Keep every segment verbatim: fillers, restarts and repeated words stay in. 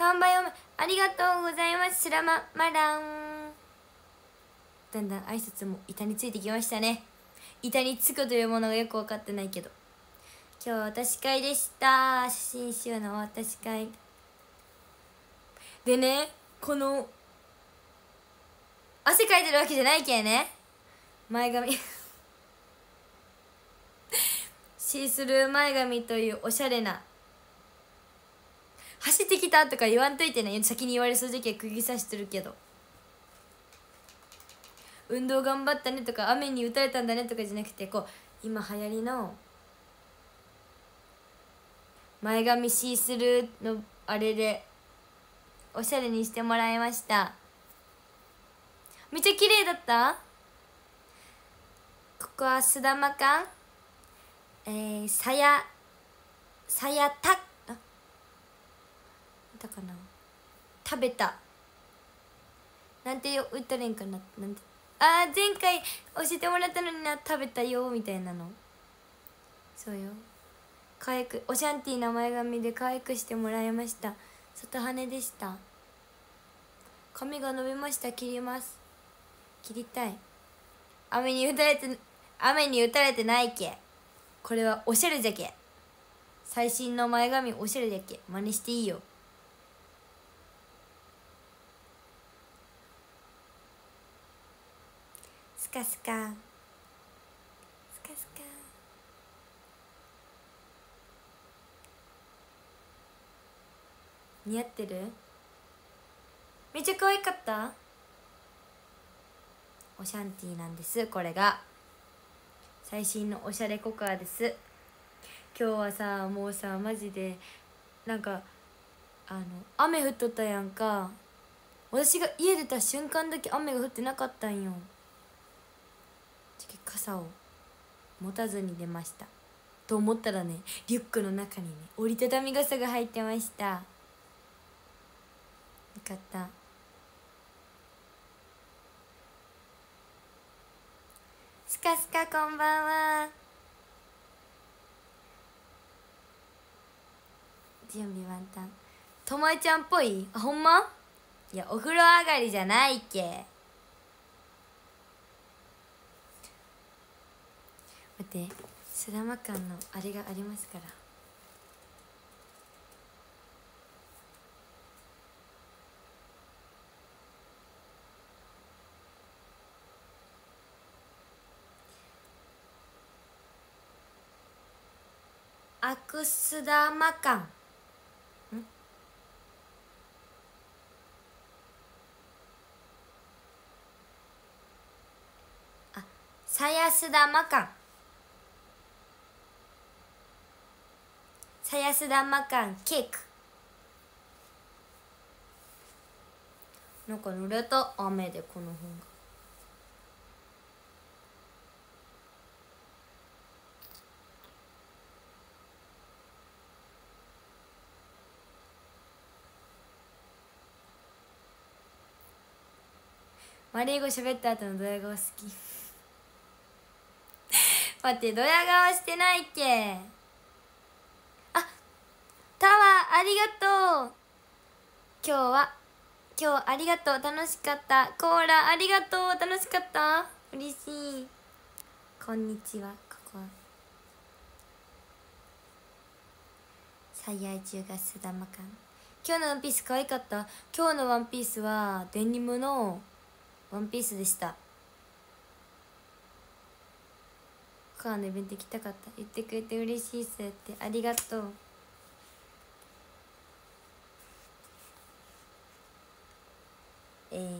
完売おめありがとうございます。スラママラン。だんだん挨拶も板についてきましたね。板につくというものがよく分かってないけど、今日は渡し会でした。写真集の渡し会でね、この汗かいてるわけじゃないけんね、前髪シースルー前髪というおしゃれな、走ってきたとか言わんといてね、先に言われそうじゃけ釘刺してるけど、運動頑張ったねとか雨に打たれたんだねとかじゃなくて、こう今流行りの前髪シースルーのあれでおしゃれにしてもらいました。めっちゃ綺麗だった。ここはすだま館、えー、さやさやたあだかな、食べたなんて言ったらいいんかな、なんて、あー前回教えてもらったのにな、食べたよみたいなの。そうよ、可愛くオシャンティーな前髪で可愛くしてもらいました。外羽でした。髪が伸びました。切ります。切りたい。雨に打たれて雨に打たれてないけ、これはおしゃれじゃけ、最新の前髪おしゃれじゃけ、真似していいよ。スカスカスカスカ。似合ってる？めっちゃ可愛かった。オシャンティーなんです。これが最新のおしゃれココアです。今日はさ、もうさマジでなんかあの雨降っとったやんか。私が家出た瞬間だけ雨が降ってなかったんよ。傘を持たずに出ましたと思ったらね、リュックの中にね折りたたみ傘が入ってました。よかった。スカスカこんばんは。準備万端。ともえちゃんっぽい？あ、ほんま？いや、お風呂上がりじゃないっけ。待って、スラマ館のあれがありますから。アクスダマ館ん、あ、さやすだま館、さやすだま館ケーク。なんか濡れた、雨でこの本が。マリーゴ喋った後のドヤ顔好き待って、ドヤ顔してないっけ。あ、タワーありがとう。今日は今日ありがとう、楽しかった。コーラありがとう、楽しかった。嬉しい。こんにちは。ここは最愛中がすだま館。今日のワンピース可愛かった。今日のワンピースはデニムのワンピースでした。カーのイベント行きたかった。言ってくれて嬉しいっすって、ありがとう。えー、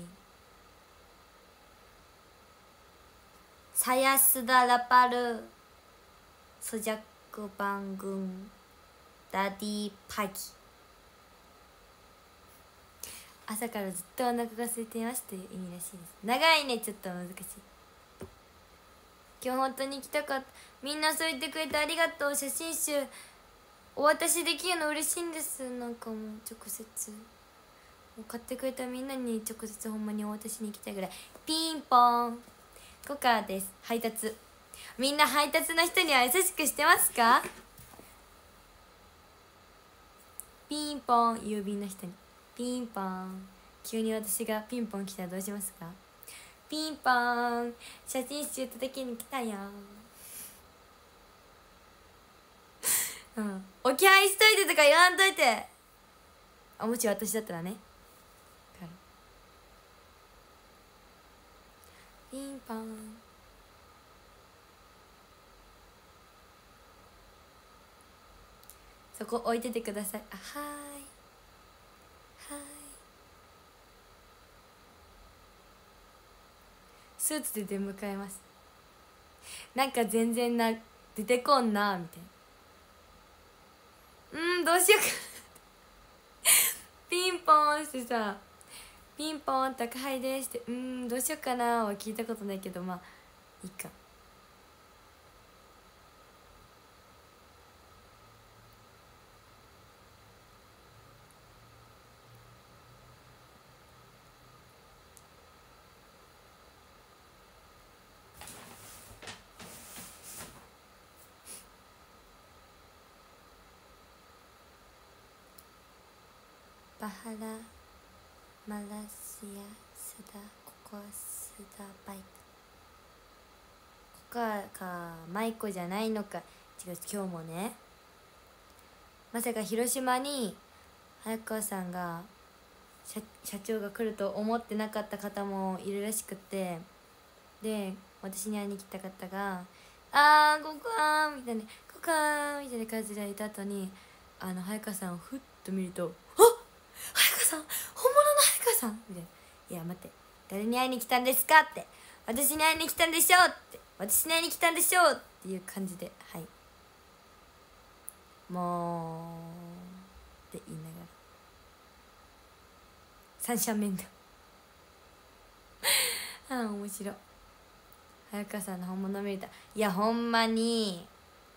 サヤスダラパルソジャック番組ダディパギ。朝からずっとお腹が空いていますという意味らしいです。長いね、ちょっと難しい。今日本当に行きたかった。みんなそう言ってくれてありがとう。写真集お渡しできるの嬉しいんです。なんかもう直接買ってくれたみんなに直接ほんまにお渡しに行きたいぐらい。ピンポーンコカです。配達、みんな配達の人には優しくしてますか？ピンポーン郵便の人にピンポン。急に私がピンポン来たらどうしますか？ピンポン、写真集届けに来たよ。うん、おきゃいしといてとか言わんといて。あ、もし私だったらね。ピンポン。そこ置いててください。あ、はーいはーい。スーツで出迎えます。なんか全然な出てこんなみたいな。うん、どうしようかピンポンしてさ、ピンポン宅配ですって、うん、どうしようかなは聞いたことないけど、まあいいか。バハラマラシアスダココアスダバイク、ココアかマイコじゃないのか。違う、今日もね、まさか広島に早川さんが社社長が来ると思ってなかった方もいるらしくて、で私に会いに来た方が「あーここー」みたいな「ここー」みたいな感じでいた後に、あの早川さんをふっと見ると「あっ早川さん、本物の早川さん」みたいな「いや待って、誰に会いに来たんですか?」って「私に会いに来たんでしょ」って「私に会いに来たんでしょ」っていう感じで、はい、もうって言いながら三者面談ああ面白い。早川さんの本物見れた。いやほんまに、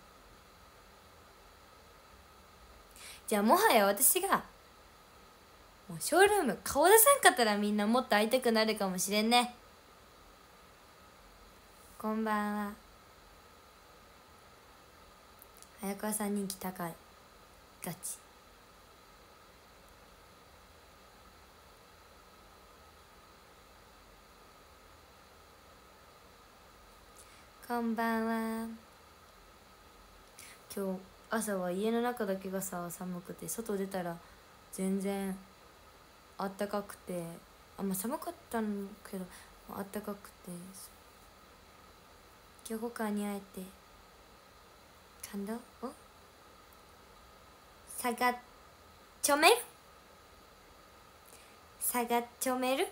じゃあもはや私がもうショールーム顔出さんかったら、みんなもっと会いたくなるかもしれんね。こんばんは。早川さん人気高いガチ。こんばんは。今日朝は家の中だけがさ寒くて、外出たら全然あったかくて、あんま寒かったんけどあったかくて、今日他に会えて感動。おさがちょめるさがちょめる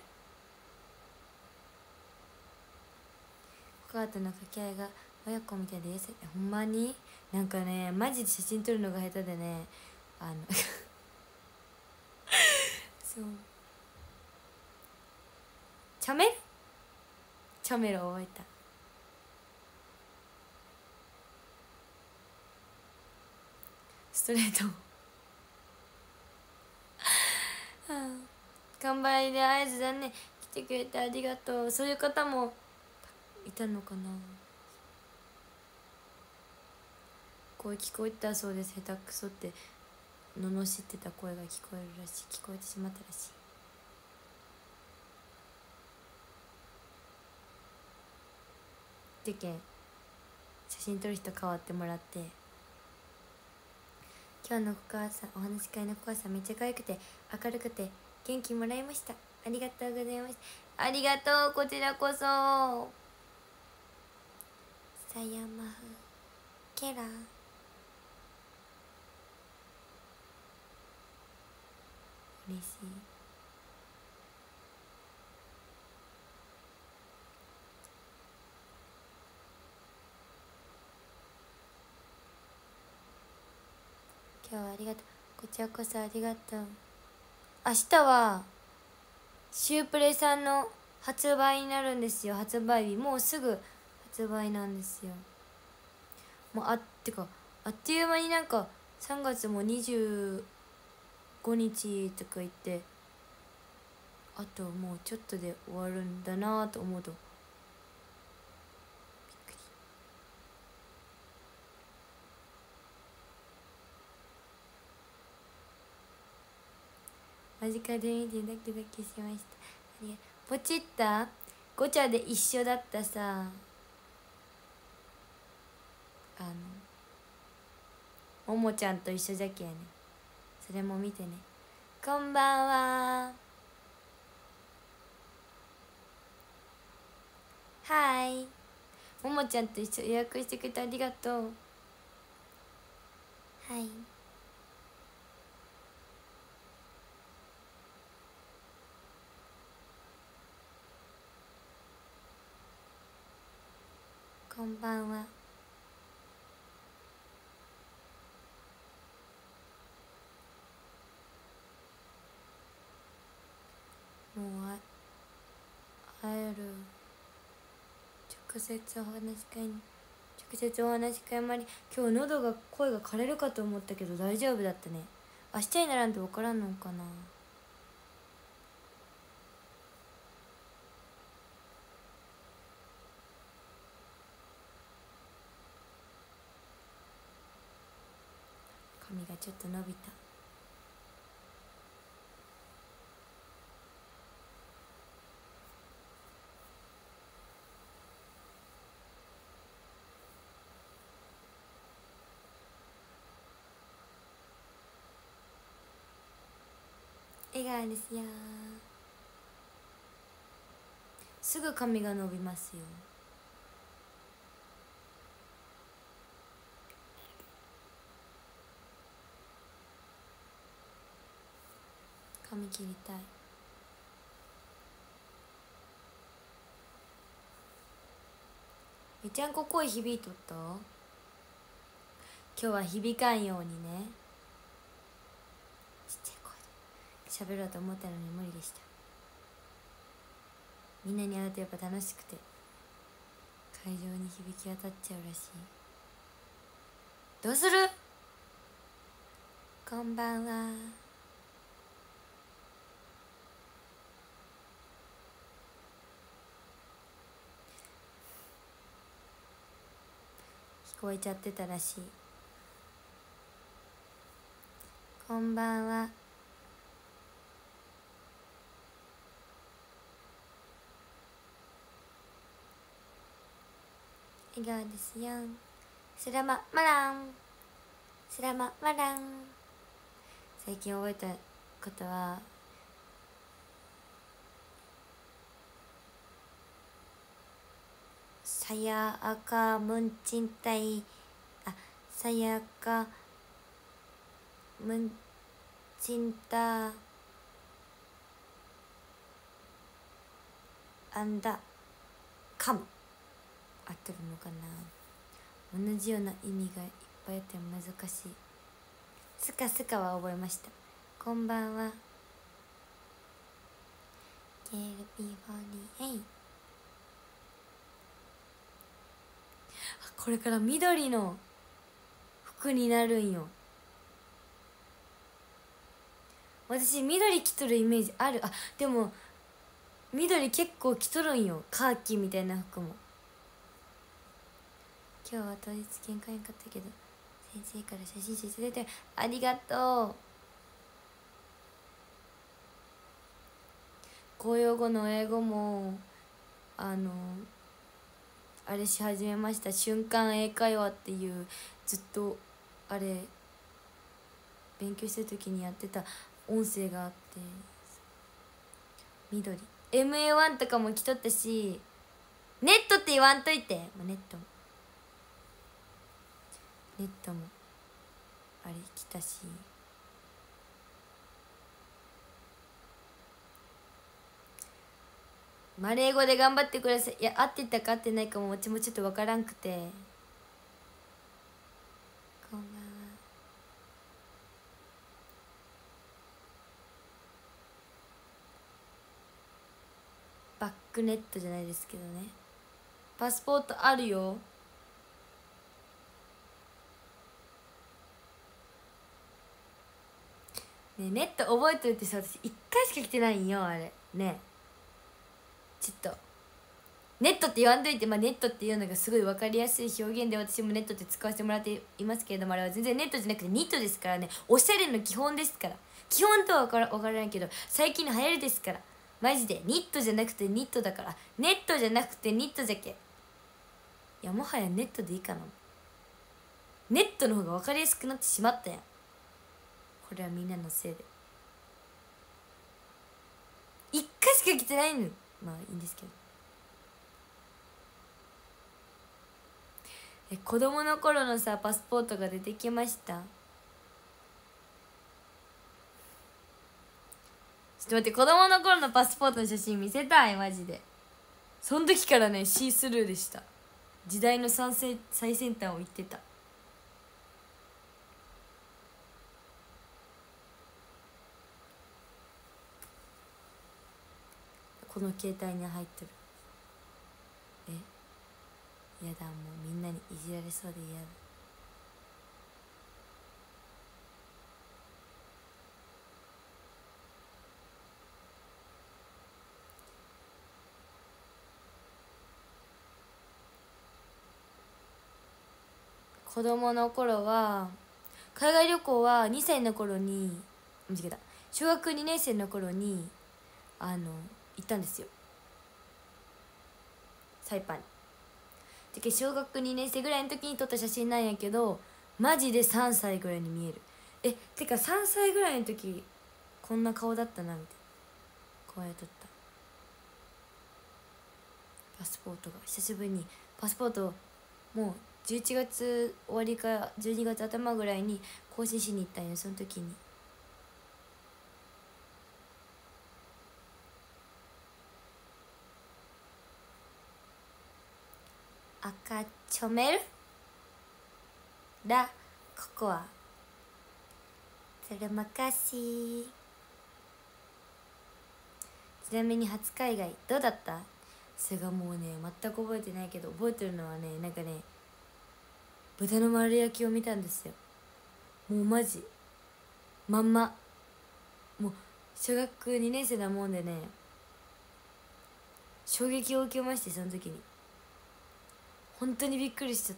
ココアとの掛け合いが親子みたいで優しい。ほんまになんかね、マジで写真撮るのが下手でね、あのそうちょめるちょめる覚えた。ストレート乾杯で合図だね、来てくれてありがとう。そういう方もいたのかな。声聞こえたそうです。下手くそって罵ってた声が聞こえるらしい。聞こえてしまったらしい。でけん写真撮る人変わってもらって、今日のお母さん、お話し会のお母さんめっちゃ可愛くて明るくて元気もらいました。ありがとうございます。ありがとう、こちらこそ。さやまふケラ嬉しい。今日はありがとう。こちらこそありがとう。明日はシュープレさんの発売になるんですよ。発売日もうすぐ発売なんですよ。もうあってかあっという間になんかさんがつもにじゅうごにちとか言って、あともうちょっとで終わるんだなと思うとびっくり。 間近で見てドキドキしました。ありがポチったごちゃで一緒だったさ、あのももちゃんと一緒じゃけやね。それも見てね。こんばんは。はい、ももちゃんと一緒予約してくれてありがとう。はい、こんばんは。もう会える。直接お話し会に直接お話し会もあり、今日喉が声が枯れるかと思ったけど大丈夫だったね。明日にならんと分からんのかな。髪がちょっと伸びた。笑顔ですよ。すぐ髪が伸びますよ。髪切りたい。めちゃんこ声響いとった。今日は響かんようにね、ちっちゃい声で喋ろうと思ったのに無理でした。みんなに会うとやっぱ楽しくて会場に響き渡っちゃうらしい。どうする？こんばんは。聞こえちゃってたらしい。こんばんは。笑顔ですよ。スラママランスラママラン。最近覚えたことは、さやあかムンチンタイ、あ、さやかムンチンタアンダカム、合ってるのかな。同じような意味がいっぱいあって難しい。スカスカは覚えました。こんばんは。 ケーエルピーフォーティーエイト。 これから緑の服になるんよ。私緑着とるイメージある。あ、でも緑結構着とるんよ、カーキみたいな服も。今日は当日喧嘩へんかったけど先生から写真集出てありがとう。公用語の英語もあのあれし始めました。瞬間英会話っていう、ずっとあれ勉強してる時にやってた音声があって、緑 エムエーワン とかも着とったし、ネットって言わんといて、ネットもネットもあれ着たし、マレー語で頑張ってください。いや、合ってたか合ってないかも私もちょっと分からんくて。こんばんは。バックネットじゃないですけどね。パスポートあるよ。ね、ネット覚えといてさ、私一回しか来てないんよあれね。ちょっとネットって言わんといて、まあ、ネットっていうのがすごい分かりやすい表現で私もネットって使わせてもらっていますけれども、あれは全然ネットじゃなくてニットですからね。おしゃれの基本ですから。基本とは分から分からないけど最近の流行りですから。マジでニットじゃなくてニットだから。ネットじゃなくてニットじゃけ。いやもはやネットでいいかな。ネットの方が分かりやすくなってしまったやん。これはみんなのせいで。一回しか着てないの。まあいいんですけど。え子供の頃のさパスポートが出てきました。ちょっと待って、子供の頃のパスポートの写真見せたいマジで。その時からねシースルーでした。時代の最先最先端を言ってた。この携帯に入ってる。えやだ、もうみんなにいじられそうで嫌だ。子供の頃は海外旅行はにさいの頃に間違えた小学にねん生の頃にあの行ったんですよ、サイパンに。で小学にねん生ぐらいの時に撮った写真なんやけど、マジでさんさいぐらいに見える。えてかさんさいぐらいの時こんな顔だったなみたいな。こうやって撮ったパスポートが久しぶりにパスポートもうじゅういちがつ終わりかじゅうにがつ頭ぐらいに更新しに行ったんよ。その時に赤ちょめるだここはそれ任し。ちなみに初海外どうだった？それがもうね全く覚えてないけど、覚えてるのはねなんかね豚の丸焼きを見たんですよ。もうマジまんま、もう小学にねん生なもんでね衝撃を受けまして、その時に本当にびっくりしちゃって、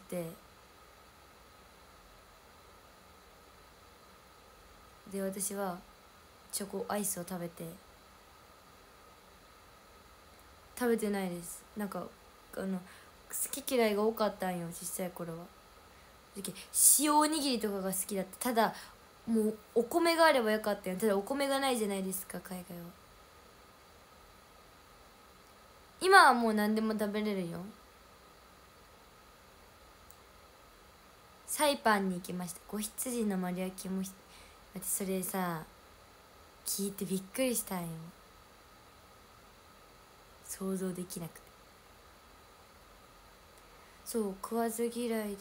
で私はチョコアイスを食べて食べてないです。なんかあの好き嫌いが多かったんよ小さい頃は。塩おにぎりとかが好きだった。ただもうお米があればよかったよ。ただお米がないじゃないですか海外は。今はもう何でも食べれるよ。サイパンに行きました。子羊の丸焼きも私それさ聞いてびっくりしたんよ。想像できなくて。そう食わず嫌いで。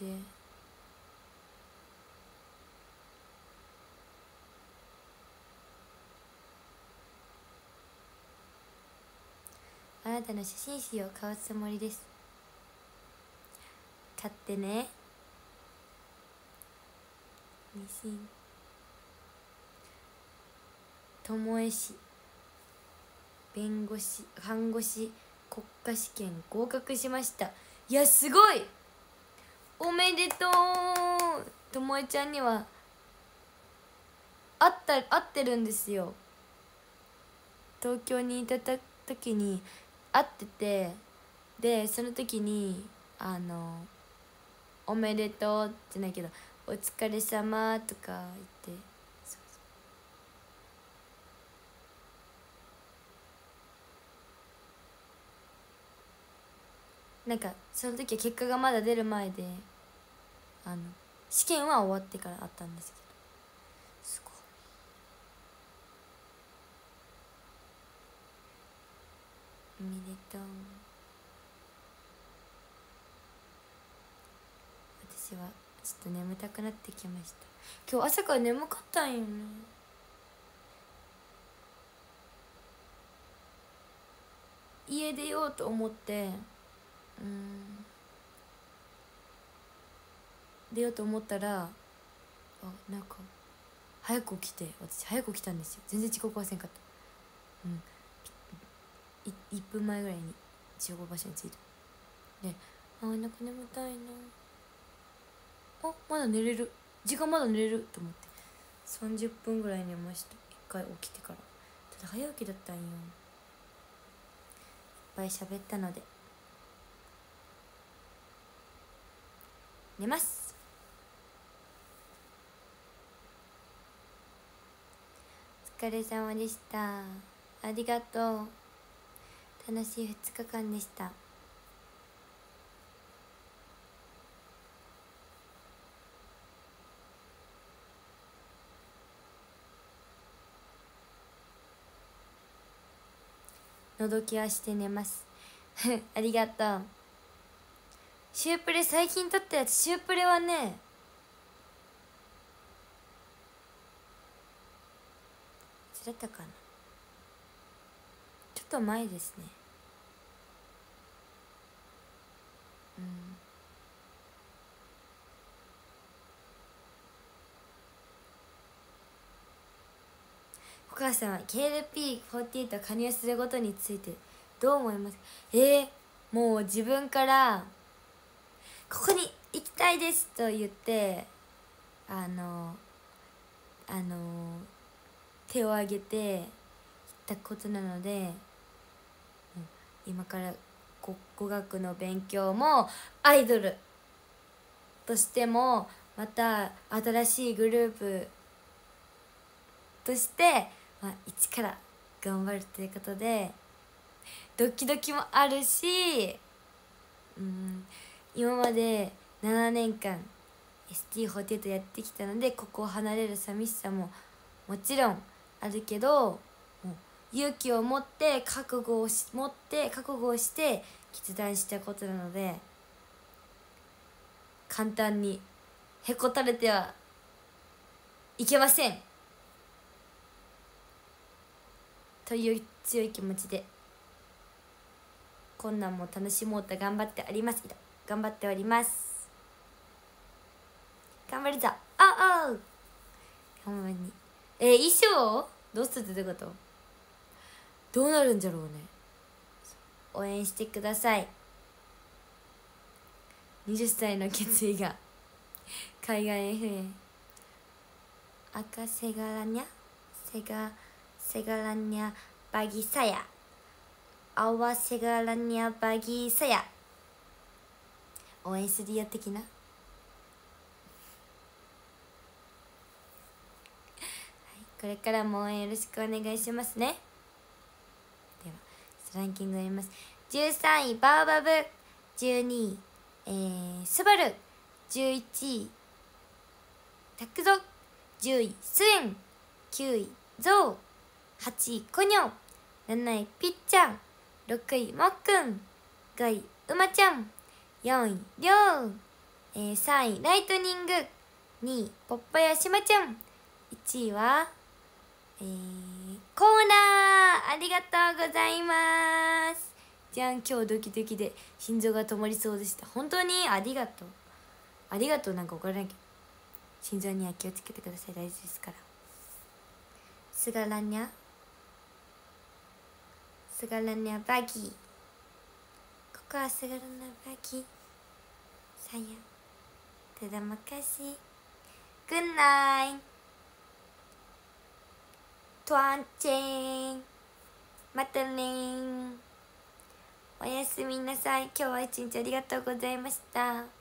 あなたの写真集を買うつもりです。買ってね。にしん巴市弁護士看護師国家試験合格しました。いやすごいおめでとう。ともえちゃんには会った会ってるんですよ。東京にいた時に会ってて、でその時にあのおめでとうじゃないけどお疲れ様とか言って、そうそうなんかその時は結果がまだ出る前で、あの試験は終わってから会ったんですけど、すごいおめでとう。私はちょっと眠たくなってきました。今日朝から眠かったんよね。家出ようと思ってうん出ようと思ったら、あなんか早く起きて、私早く起きたんですよ。全然遅刻はせんかった。うんいいっぷんまえぐらいに集合場所に着いた。 で、あーなんか眠たいな、あまだ寝れる、時間まだ寝れると思ってさんじゅっぷんぐらい寝ました。一回起きてから。ただ早起きだったんよ。いっぱい喋ったので寝ます。お疲れ様でした。ありがとう。楽しいふつかかんでした。のどきはして寝ますありがとう。シュープレ最近撮ったやつ、シュープレはね、いつだったかな、ちょっと前ですね。うん、お母さんは ケーエルピーフォーティーエイト 加入することについてどう思いますか？えー、もう自分からここに行きたいですと言ってあのあの手を挙げて言ったことなので、今から語語学の勉強もアイドルとしてもまた新しいグループとして、まあ、一から頑張るということでドキドキもあるし、うん、今までななねんかん エスティーフォーティーエイト やってきたのでここを離れる寂しさももちろんあるけど、もう勇気を持って覚悟をし持って覚悟をして決断したことなので、簡単にへこたれてはいけませんという強い気持ちで困難も楽しもうと頑張っております頑張っております頑張るぞ。ああ頑張りに。えー、衣装どうするってことどうなるんじゃろうね。応援してください。はたちの決意が海外 エフエー 赤セガラニャセガセガラニャバギサヤアワセガラニャバギサヤ応援するよ的なこれからも応援よろしくお願いしますね。ではランキングを読みます。じゅうさんいバーバブ、じゅうにい、えー、スバル、じゅういちいタクゾ、じゅういスエン、きゅういゾウ、はちいコニョ、なないピッチャン、ろくいもっくん、ごい馬ちゃん、よんいりょう、えー、さんいライトニング、にいポッパやしまちゃん、いちいはえー、コーナーありがとうございます。じゃん、今日ドキドキで心臓が止まりそうでした。本当にありがとうありがとうなんか分からないけど心臓には気をつけてください。大事ですから。スガラニャスガラニャバギー、ここはスガラニャバギーさやただまかしグッナイトワンチェーンまたねーおやすみなさい。今日は一日ありがとうございました。